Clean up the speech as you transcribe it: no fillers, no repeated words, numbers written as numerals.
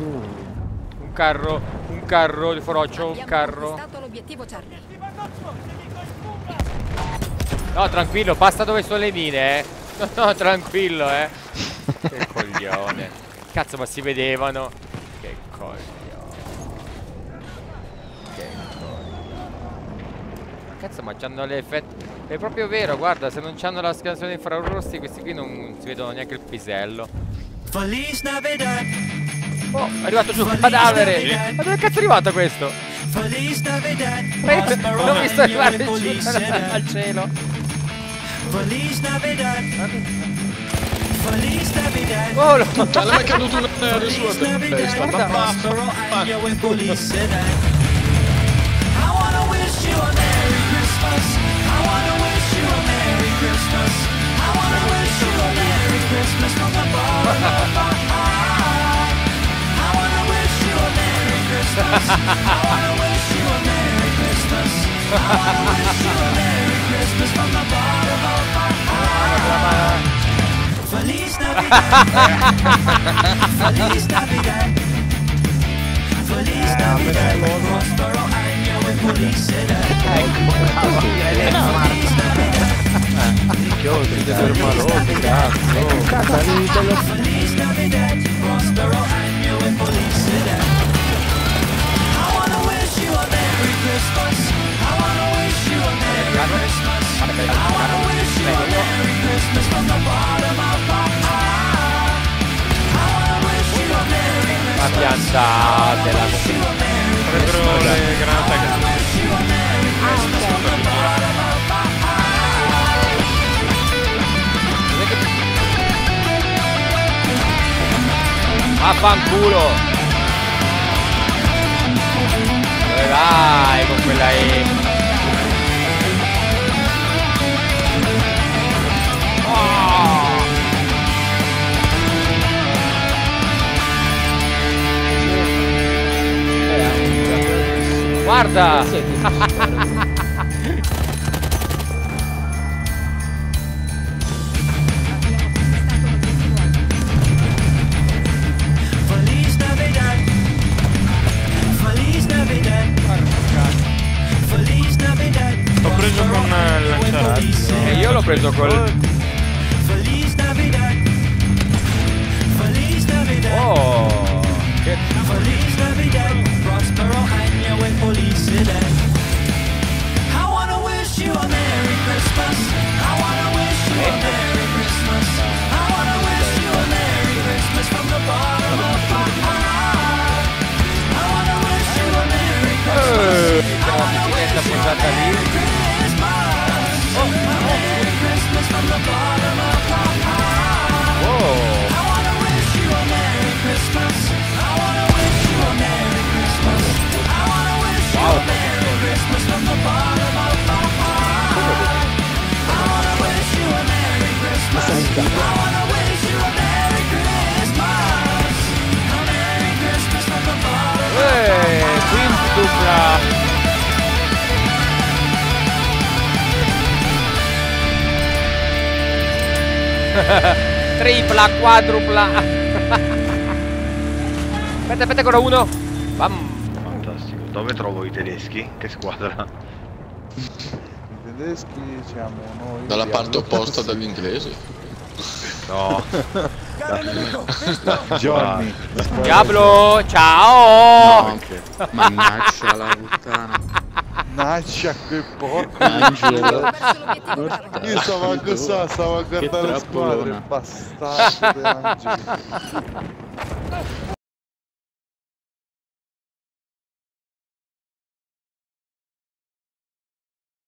Un carro di foroccio, un carro. No, tranquillo, basta dove sono le mine, No, tranquillo, Che coglione. Cazzo, ma si vedevano. Che coglione. Cazzo, ma c'hanno l'effetto. È proprio vero, guarda, se non c'hanno la scansione infrarossi, questi qui non si vedono neanche il pisello. Oh, è arrivato giù un cadavere! Ma dove cazzo è arrivato questo? L'ho visto arrivare giù al cielo. Oh, no! Ma è caduto un aereo su a testa. Feliz Navidad. Feliz Navidad. Feliz Navidad. Prospero año e felicidad. Feliz Navidad. Prospero año e felicidad. I wanna wish you a Merry Christmas. I wanna wish you a Merry Christmas. I wanna wish you a Merry Christmas from the bottom of my heart. I wanna wish you a Merry Christmas. La piantatela. Sarebbero le granate che Vaffanculo! Dove vai con quella E? Oh! Guarda! Feliz Navidad. Feliz Navidad. Feliz Navidad. l'ho preso con il lanciarazzi. E io l'ho preso col... Feliz Navidad. Feliz Navidad. Oh! Che... Feliz Navidad. Prospero año e felicidad. I wanna wish you a Merry Christmas. I wanna wish you a Merry Christmas. I wanna wish you a Merry Christmas from the bottom of my heart. I wanna wish you a Merry Christmas. C'è la bicicletta appoggiata lì. A Merry Christmas from the bottom of my heart. Oh! I wanna wish you a Merry Christmas. I wanna wish you a Merry Christmas. I wanna wish you a Merry Christmas from the bottom of my heart. I wanna wish you a Merry Christmas. I wanna wish you a Merry Christmas. A Merry Christmas from the bottom of my heart. Quintupla! Tripla, quadrupla. Aspetta, ancora uno. Bam. Fantastico. Dove trovo i tedeschi? Che squadra? I tedeschi siamo noi. Dalla parte opposta dagli No. Johnny. Diablo, No, ciao. anche. Mannaggia la puttana. Naccia che porco. Angelo. Io stavo a cosa, stavo a guardare le squadre. Bastardo di Angelo.